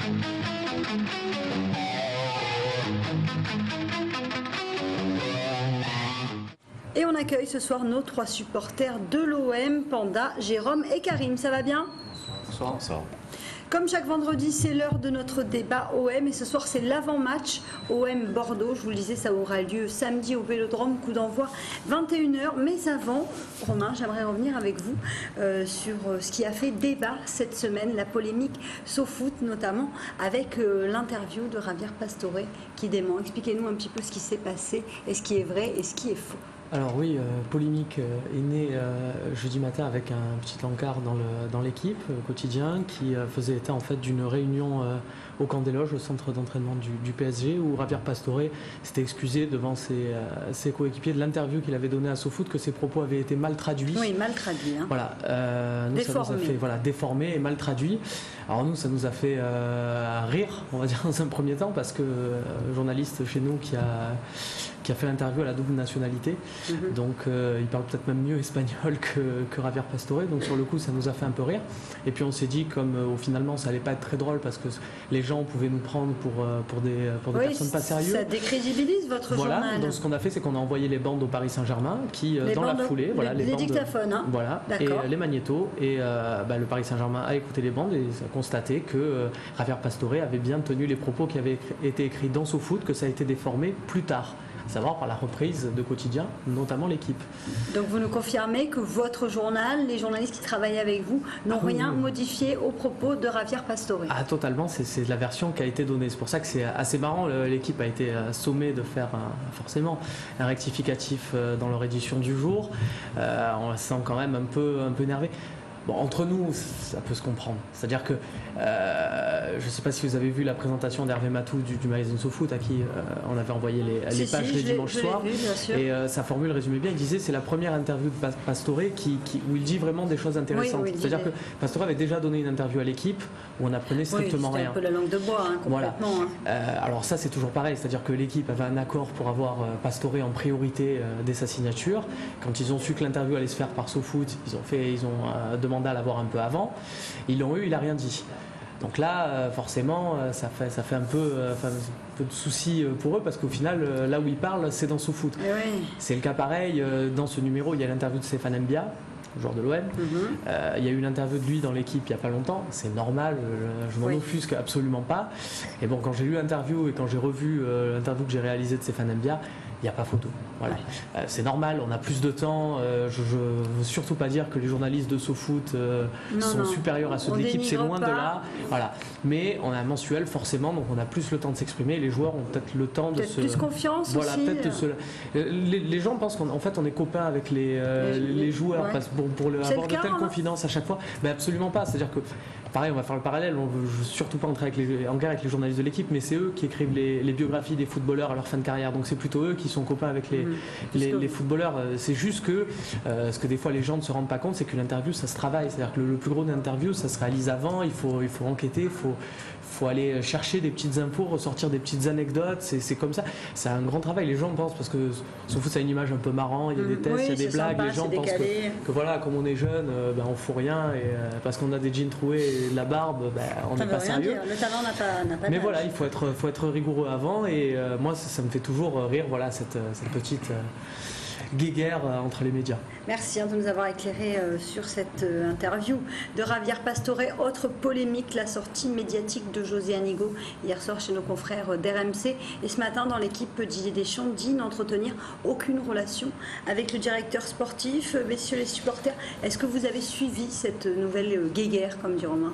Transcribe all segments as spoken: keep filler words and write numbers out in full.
Et on accueille ce soir nos trois supporters de l'O M, Panda, Jérôme et Karim. Ça va bien? Bonsoir. Bonsoir. Comme chaque vendredi, c'est l'heure de notre débat O M et ce soir c'est l'avant-match O M Bordeaux. Je vous le disais, ça aura lieu samedi au Vélodrome, coup d'envoi vingt et une heures. Mais avant, Romain, j'aimerais revenir avec vous euh, sur ce qui a fait débat cette semaine, la polémique SoFoot, notamment avec euh, l'interview de Javier Pastore qui dément. Expliquez-nous un petit peu ce qui s'est passé et ce qui est vrai et ce qui est faux. Alors oui, euh, polémique euh, est née euh, jeudi matin avec un petit encart dans le, dans l'équipe euh, quotidien qui euh, faisait état en fait d'une réunion euh, au camp des loges, au centre d'entraînement du, du P S G, où Javier Pastore s'était excusé devant ses, euh, ses coéquipiers de l'interview qu'il avait donnée à SoFoot, que ses propos avaient été mal traduits. Oui, mal traduits. Hein. Voilà, euh, nous, déformé. Ça nous a fait voilà, déformé et mal traduit. Alors nous, ça nous a fait euh, rire, on va dire dans un premier temps, parce que euh, journaliste chez nous qui a qui a fait l'interview à la double nationalité. Mm-hmm. Donc euh, il parle peut-être même mieux espagnol que, que Javier Pastore. Donc sur le coup, ça nous a fait un peu rire. Et puis on s'est dit, comme euh, finalement ça allait pas être très drôle parce que les gens pouvaient nous prendre pour, euh, pour des, pour des oui, personnes pas sérieuses. Ça décrédibilise votre voilà. journal. Donc ce qu'on a fait, c'est qu'on a envoyé les bandes au Paris Saint-Germain qui, euh, dans la foulée, les, voilà, les, les bandes, dictaphones, hein. Voilà, et euh, les magnétos. Et euh, bah, le Paris Saint-Germain a écouté les bandes et a constaté que euh, Javier Pastore avait bien tenu les propos qui avaient été écrits dans SoFoot, que ça a été déformé plus tard. Savoir par la reprise de quotidien, notamment l'équipe. Donc vous nous confirmez que votre journal, les journalistes qui travaillent avec vous, n'ont ah, rien oui. modifié aux propos de Javier Pastore? Ah totalement, c'est la version qui a été donnée. C'est pour ça que c'est assez marrant. L'équipe a été sommée de faire un, forcément un rectificatif dans leur édition du jour. Euh, on se sent quand même un peu, un peu énervé. Bon, entre nous, ça peut se comprendre. C'est-à-dire que euh, je ne sais pas si vous avez vu la présentation d'Hervé Matou du, du magazine SoFoot à qui euh, on avait envoyé les, si, les pages si, les dimanches soirs. Et euh, sa formule résumait bien. Il disait c'est la première interview de Pastore qui, qui, où il dit vraiment des choses intéressantes. Oui, c'est-à-dire que Pastore avait déjà donné une interview à l'équipe où on apprenait strictement oui, rien. Un peu la langue de bois, hein, complètement. Voilà. Hein. Euh, alors ça, c'est toujours pareil. C'est-à-dire que l'équipe avait un accord pour avoir euh, Pastore en priorité euh, dès sa signature. Quand ils ont su que l'interview allait se faire par SoFoot, ils ont, fait, ils ont euh, demandé à l'avoir un peu avant. Ils l'ont eu, il n'a rien dit. Donc là, forcément, ça fait, ça fait un peu, enfin, un peu de soucis pour eux parce qu'au final, là où ils parlent, c'est dans SoFoot. Oui. C'est le cas pareil. Dans ce numéro, il y a l'interview de Stéphane Mbia, joueur de l'O M. Mm-hmm. euh, il y a eu l'interview de lui dans l'équipe il n'y a pas longtemps. C'est normal, je, je m'en oui. offusque absolument pas. Et bon, quand j'ai lu l'interview et quand j'ai revu euh, l'interview que j'ai réalisée de Stéphane Mbia, il n'y a pas photo. Voilà. Ouais. Euh, c'est normal, on a plus de temps. Euh, je ne veux surtout pas dire que les journalistes de SoFoot euh, non, sont non. supérieurs à ceux de l'équipe, c'est loin pas. de là. Voilà. Mais on a un mensuel forcément, donc on a plus le temps de s'exprimer. Les joueurs ont peut-être le temps de peut-être se. plus confiance voilà, aussi. Peut-être se... les, les gens pensent qu'en fait on est copains avec les, euh, les, les joueurs ouais. parce, pour, pour le, avoir de telles hein. confidences à chaque fois. Mais absolument pas. C'est-à-dire que. Pareil, on va faire le parallèle, on ne veut surtout pas entrer avec les, en guerre avec les journalistes de l'équipe, mais c'est eux qui écrivent les, les biographies des footballeurs à leur fin de carrière. Donc c'est plutôt eux qui sont copains avec les, mmh. les, les footballeurs. C'est juste que euh, ce que des fois les gens ne se rendent pas compte, c'est que l'interview, ça se travaille. C'est-à-dire que le, le plus gros d'interview, ça se réalise avant, il faut, il faut enquêter, il faut, faut aller chercher des petites infos, ressortir des petites anecdotes, c'est comme ça. C'est un grand travail, les gens pensent, parce que SoFoot, ça a une image un peu marrant, il y a des tests, oui, il y a des blagues, sympa, les gens pensent que, que voilà, comme on est jeune, euh, ben, on fout rien, et euh, parce qu'on a des jeans troués et de la barbe, ben, on n'est pas sérieux. Dire. Le talent n'a pas, pas Mais voilà, il faut être, faut être rigoureux avant, et euh, moi, ça, ça me fait toujours rire, voilà, cette, cette petite... Euh, guéguerre entre les médias. Merci hein, de nous avoir éclairé euh, sur cette euh, interview de Javier Pastore. Autre polémique, la sortie médiatique de José Anigo hier soir chez nos confrères d'R M C. Et ce matin, dans l'équipe, Didier Deschamps dit n'entretenir aucune relation avec le directeur sportif. Messieurs les supporters, est-ce que vous avez suivi cette nouvelle euh, guéguerre, comme dit Romain?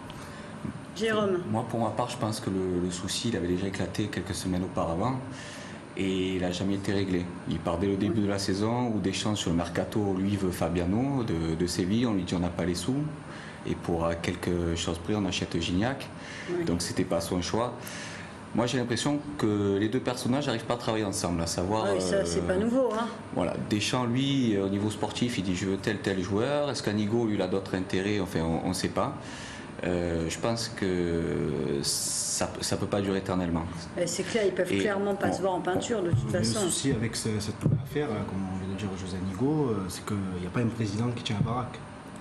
Jérôme. Moi, pour ma part, je pense que le, le souci il avait déjà éclaté quelques semaines auparavant. Et il n'a jamais été réglé. Il part dès le début de la saison où Deschamps sur le mercato, lui veut Fabiano de, de Séville, on lui dit on n'a pas les sous et pour quelque chose près on achète Gignac, oui. Donc c'était pas son choix. Moi j'ai l'impression que les deux personnages n'arrivent pas à travailler ensemble, à savoir... Oui, ça c'est euh, pas nouveau. Hein. Voilà, Deschamps lui au niveau sportif il dit je veux tel tel joueur, est-ce qu'Anigo lui il a d'autres intérêts, enfin on ne sait pas. Euh, je pense que ça ne peut pas durer éternellement. C'est clair, ils ne peuvent et clairement pas on, se voir en peinture de toute façon. Le souci avec ce, cette affaire, comme on vient de dire José Anigo, c'est qu'il n'y a pas un président qui tient la baraque.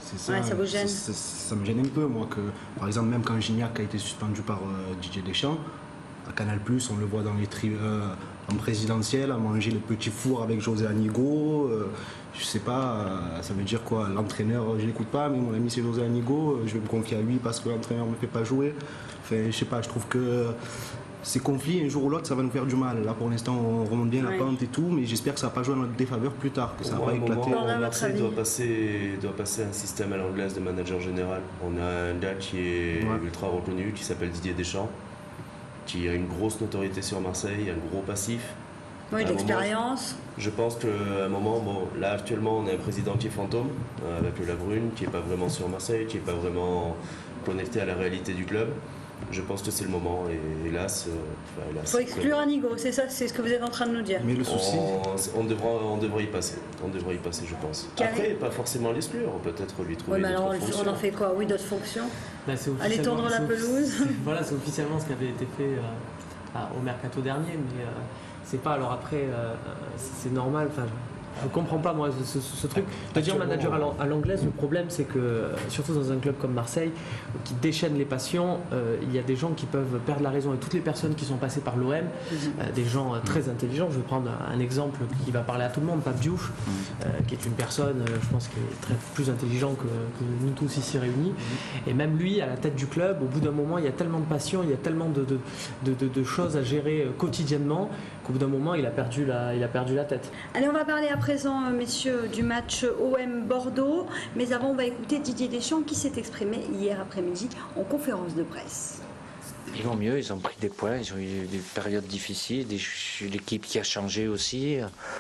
C'est ça, ouais, ça vous gêne. Ça, ça, ça me gêne un peu, moi, que par exemple, même quand Gignac a été suspendu par euh, Didier Deschamps, à Canal+, on le voit dans les tri euh, en présidentiel, à manger le petit four avec José Anigo. Euh, je sais pas, euh, ça veut dire quoi? L'entraîneur, je l'écoute pas, mais mon ami c'est José Anigo, euh, je vais me confier à lui parce que l'entraîneur me fait pas jouer. Enfin, je sais pas, je trouve que ces conflits, un jour ou l'autre, ça va nous faire du mal. Là, pour l'instant, on remonte bien ouais. la pente et tout, mais j'espère que ça va pas jouer à notre défaveur plus tard, que ça va pas éclater. Moment, Marseille doit passer, doit passer un système à l'anglaise de manager général. On a un gars qui est ouais. ultra reconnu, qui s'appelle Didier Deschamps, qui a une grosse notoriété sur Marseille, un gros passif. Oui, l'expérience. Je pense qu'à un moment, bon, là actuellement, on a un président qui est fantôme, euh, avec le Labrune, qui n'est pas vraiment sur Marseille, qui n'est pas vraiment connecté à la réalité du club. Je pense que c'est le moment et hélas. Euh, enfin, hélas il faut exclure Anigo, c'est ça, c'est ce que vous êtes en train de nous dire. Mais le souci. On, on, devra, on devrait y passer, on devrait y passer, je pense. Carré. Après, pas forcément l'exclure, peut-être lui trouver. Oui, mais alors fonctions. On en fait quoi? Oui, d'autres fonctions. Bah, aller tondre la pelouse. Voilà, c'est officiellement ce qui avait été fait euh, au mercato dernier, mais euh, c'est pas. Alors après, euh, c'est normal. Enfin, je comprends pas moi ce, ce, ce truc de dire manager à l'anglaise. Le problème c'est que surtout dans un club comme Marseille qui déchaîne les passions, euh, il y a des gens qui peuvent perdre la raison et toutes les personnes qui sont passées par l'O M, euh, des gens euh, très intelligents. Je vais prendre un exemple qui va parler à tout le monde, Pape Diouf, euh, qui est une personne, euh, je pense, qui est très plus intelligent que, que nous tous ici réunis. Et même lui, à la tête du club, au bout d'un moment, il y a tellement de passion, il y a tellement de, de, de, de, de choses à gérer quotidiennement qu'au bout d'un moment, il a perdu la, il a perdu la tête. Allez, on va parler à présent, messieurs, du match O M Bordeaux. Mais avant, on va écouter Didier Deschamps qui s'est exprimé hier après-midi en conférence de presse. Ils vont mieux, ils ont pris des points, ils ont eu des périodes difficiles, l'équipe qui a changé aussi.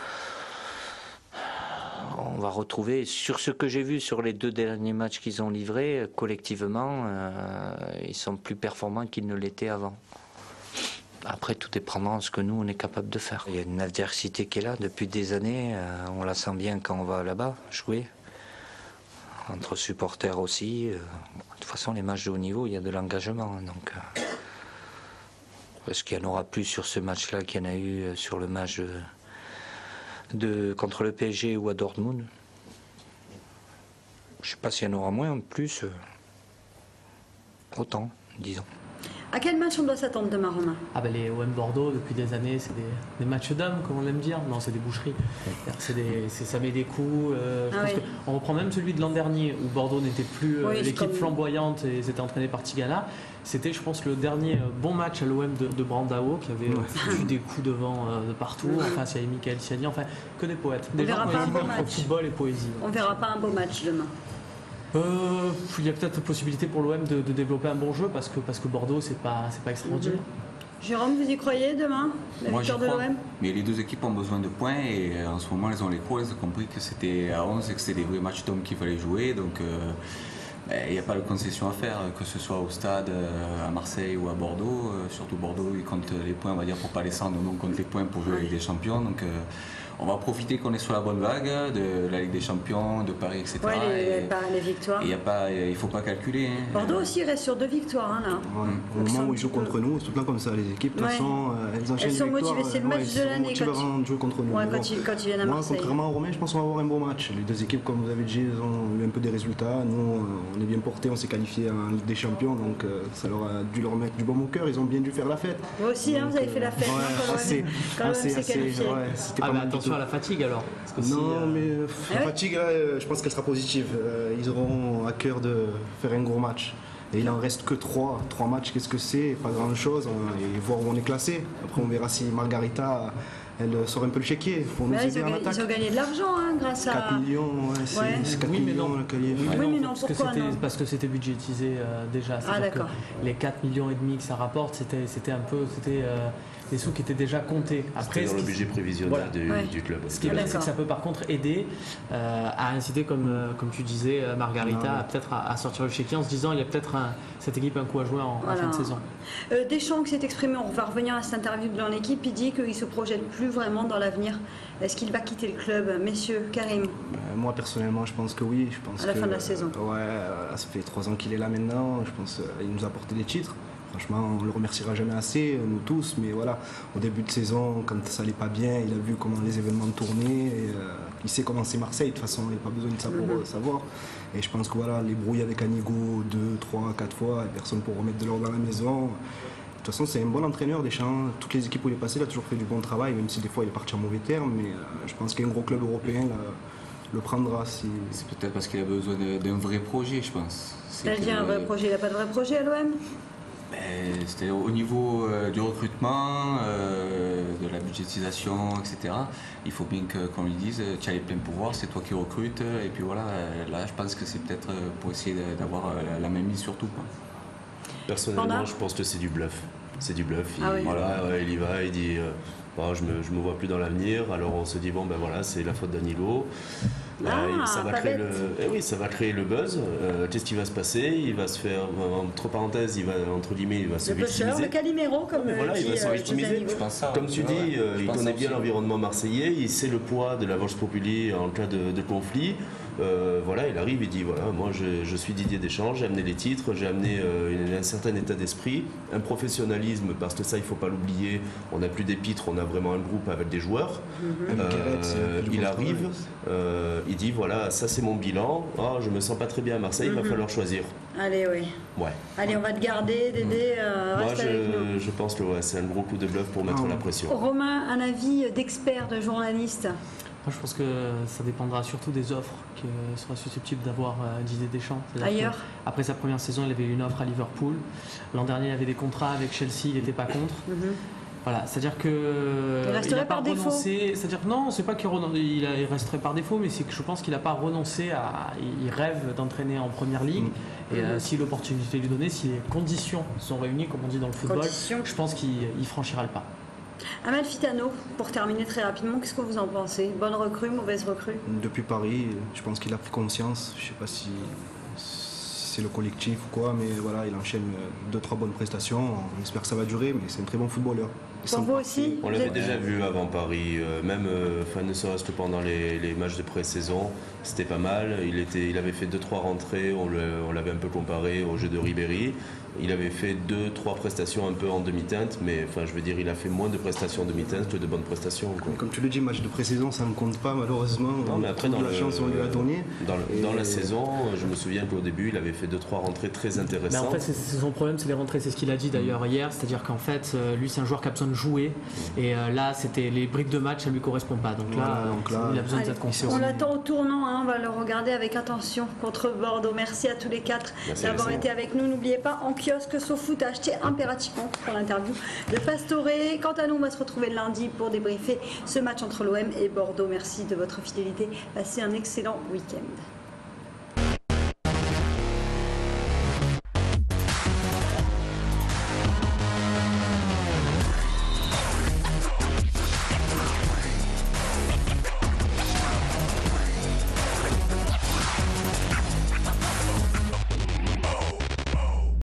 On va retrouver, sur ce que j'ai vu sur les deux derniers matchs qu'ils ont livrés, collectivement, euh, ils sont plus performants qu'ils ne l'étaient avant. Après, tout dépendra de ce que nous, on est capable de faire. Il y a une adversité qui est là depuis des années. Euh, on la sent bien quand on va là-bas jouer. Entre supporters aussi. Euh, de toute façon, les matchs de haut niveau, il y a de l'engagement. Donc, euh, est-ce qu'il y en aura plus sur ce match-là qu'il y en a eu sur le match de, de, contre le P S G ou à Dortmund? Je ne sais pas s'il y en aura moins, plus. Euh, autant, disons. À quel match on doit s'attendre demain, Romain? Ah ben les O M Bordeaux, depuis des années, c'est des, des matchs d'hommes, comme on aime dire. Non, c'est des boucheries. C'est des, ça met des coups. Euh, je ah pense oui. On reprend même celui de l'an dernier, où Bordeaux n'était plus euh, oui, l'équipe comme... flamboyante et s'était entraîné par Tigana. C'était, je pense, le dernier bon match à l'O M de, de Brandao, qui avait ouais. foutu des coups devant euh, de partout. Enfin, il y avait Michael Siani, enfin, que des poètes. Des on gens verra qui pas un beau entre football et poésie. On verra pas un beau match demain. Euh, il y a peut-être possibilité pour l'O M de, de développer un bon jeu parce que, parce que Bordeaux c'est pas, c'est pas extraordinaire. Mmh. Jérôme, vous y croyez demain, la Moi, victoire de l'O M? Mais les deux équipes ont besoin de points et en ce moment elles ont les crocs, elles ont compris que c'était à onze et que c'était des vrais matchs d'hommes qu'il fallait jouer, donc il euh, n'y a pas de concession à faire, que ce soit au stade, euh, à Marseille ou à Bordeaux. Euh, surtout Bordeaux, ils comptent les points, on va dire, pour pas descendre, donc on compte les points pour jouer avec des champions. Donc, euh, on va profiter qu'on est sur la bonne vague de la Ligue des Champions, de Paris, et cetera. Ouais, les, et, les victoires. Et y a pas, il ne faut pas calculer. Hein. Bordeaux aussi reste sur deux victoires. Hein, là. Ouais. Au moment où ils jouent peu... contre nous, c'est tout le temps comme ça. Les équipes, de toute ouais. façon, elles enchaînent elles sont motivées. C'est le match ouais, de l'année quand ils jouent contre nous. Ouais, quand, ils, quand ils viennent à Moi, Marseille. Contrairement aux Romains, je pense qu'on va avoir un bon match. Les deux équipes, comme vous avez dit, elles ont eu un peu des résultats. Nous, on est bien portés, on s'est qualifiés en Ligue des Champions, donc ça leur a dû leur mettre du bon au cœur. Ils ont bien dû faire la fête. Vous aussi, donc, hein, vous avez fait la fête. Ouais, quand même, c'est qualifié. Ah, mais attention à la fatigue alors. Non, euh... mais la fatigue, là, je pense qu'elle sera positive. Ils auront à cœur de faire un gros match. Et il n'en reste que trois. Trois matchs, qu'est-ce que c'est? Pas grand-chose. Et voir où on est classé. Après, on verra si Margarita, elle sort un peu le chéquier pour nous aider en attaque. Ils ont gagné de l'argent hein, grâce à... quatre millions, ouais, c'est ouais. quatre oui, millions non. le cahier. Oui, oui, mais non, parce pourquoi que non Parce que c'était budgétisé euh, déjà. Ah, d'accord. Les quatre millions et demi que ça rapporte, c'était un peu... C'était, euh, des sous qui étaient déjà comptés. Après, dans le budget prévisionnel voilà. du, ouais. du club. Ce qui est bien, c'est que ça peut par contre aider euh, à inciter, comme, euh, comme tu disais, Margarita, à peut-être à, à sortir le chéquier en se disant il y a peut-être cette équipe un coup à jouer en, voilà. en fin de saison. Euh, Deschamps qui s'est exprimé, on va revenir à cette interview dans l'équipe, il dit qu'il ne se projette plus vraiment dans l'avenir. Est-ce qu'il va quitter le club? Messieurs, Karim? euh, Moi personnellement, je pense que oui. Je pense à la que, fin de la saison. Euh, ouais, ça fait trois ans qu'il est là maintenant. Je pense qu'il nous a apporté des titres. Franchement, on ne le remerciera jamais assez, nous tous, mais voilà, au début de saison, quand ça n'allait pas bien, il a vu comment les événements tournaient, et, euh, il sait comment c'est Marseille, de toute façon, il n'y a pas besoin de ça pour Mhm. euh, savoir. Et je pense que voilà, les brouilles avec Anigo deux, trois, quatre fois, personne pour remettre de l'ordre dans la maison. De toute façon, c'est un bon entraîneur, Deschamps. Toutes les équipes où il est passé, il a toujours fait du bon travail, même si des fois il est parti en mauvais termes. Mais euh, je pense qu'un gros club européen là, le prendra. Si... C'est peut-être parce qu'il a besoin de- d'un vrai projet, je pense. C'est C'est-à-dire que- un vrai projet, il n'a pas de vrai projet à l'O M? Ben, c'était au niveau euh, du recrutement, euh, de la budgétisation, et cetera. Il faut bien que, qu'on lui dise, tu as les pleins pouvoirs, c'est toi qui recrutes. Et puis voilà, euh, là, je pense que c'est peut-être euh, pour essayer de- d'avoir euh, la, la même mise sur tout, quoi. Personnellement, Pendant je pense que c'est du bluff. C'est du bluff. Il, Ah oui. voilà, ouais, il y va, il dit euh, bon, je ne me, je me vois plus dans l'avenir. Alors on se dit bon ben voilà, c'est la faute d'Anilo. Ah, ça va pas créer bête. le, eh oui, ça va créer le buzz. Euh, Qu'est-ce qui va se passer? Il va se faire, entre parenthèses, il va entre guillemets, il va se Le pusher, victimiser. le Calimero, comme Mais voilà, euh, il dit va se euh, victimiser. José Anigo. Je pense ça, Comme ouais. tu Ouais, dis, ouais. euh, Je il pense connaît ça bien aussi. l'environnement marseillais, il sait le poids de la Vox Populi en cas de, de conflit. Euh, voilà, il arrive, il dit voilà, moi je, je suis Didier Deschamps, j'ai amené les titres, j'ai amené euh, une- un certain état d'esprit, un professionnalisme, parce que ça il faut pas l'oublier, on n'a plus des pitres, on a vraiment un groupe avec des joueurs. Même Euh, Gareth, c'est plus du il bon arrive, travail. euh, il dit voilà, ça c'est mon bilan, ah, je me sens pas très bien à Marseille, il va falloir choisir. Allez, oui. Ouais. Allez, on va te garder, Dédé, euh, Moi reste avec nous. je, je pense que ouais, c'est un gros coup de bluff pour mettre Non. la pression. Romain, un avis d'expert, de journaliste? Moi, je pense que ça dépendra surtout des offres que sera susceptible d'avoir euh, Didier Deschamps. C'est-à-dire Ailleurs. que après sa première saison, il avait une offre à Liverpool. L'an dernier, il avait des contrats avec Chelsea, il n'était pas contre. Mhm. Voilà, c'est-à-dire que Il resterait a pas par défaut. renoncé. C'est-à-dire que non, c'est pas qu'il renon- il, a- il resterait par défaut, mais c'est que je pense qu'il n'a pas renoncé à. Il rêve d'entraîner en première ligue. Et euh, si l'opportunité lui donnée, si les conditions sont réunies, comme on dit dans le football, Conditions. je pense qu'il il franchira le pas. Amalfitano, pour terminer très rapidement, qu'est-ce que vous en pensez? Bonne recrue, mauvaise recrue? Depuis Paris, je pense qu'il a pris conscience. Je ne sais pas si si c'est le collectif ou quoi, mais voilà, il enchaîne deux trois bonnes prestations. On espère que ça va durer, mais c'est un très bon footballeur. Et Pour sans vous part- aussi? On Vous l'avait êtes- déjà vu avant Paris, euh, même euh, enfin, ne serait-ce que pendant les, les matchs de pré-saison, c'était pas mal. Il, était, il avait fait deux trois rentrées, on le- on l'avait un peu comparé au jeu de Ribéry. Il avait fait deux trois prestations un peu en demi-teinte, mais enfin, je veux dire, il a fait moins de prestations en demi-teinte que de bonnes prestations. quoi. Mais comme tu le dis, match de pré-saison, ça ne compte pas malheureusement. Non, mais après, dans, la le- chance, on lui a donné. dans, le- Et- dans la saison, je me souviens qu'au début, il avait fait deux trois rentrées très Mais intéressantes. en fait, c'est c'est son problème, c'est les rentrées. C'est ce qu'il a dit d'ailleurs hier. C'est-à-dire qu'en fait, euh, lui, c'est un joueur qui a besoin de jouer. Et euh, là, c'était les briques de match, ça lui correspond pas. Donc là, Voilà, donc là, il a besoin de Allez, cette confiance. on l'attend au tournant, hein, on va le regarder avec attention contre Bordeaux. Merci à tous les quatre Merci, d'avoir Alessandra. été avec nous. N'oubliez pas, en kiosque, SoFoot, achetez impérativement pour l'interview de Pastore. Quant à nous, on va se retrouver lundi pour débriefer ce match entre l'O M et Bordeaux. Merci de votre fidélité. Passez un excellent week-end.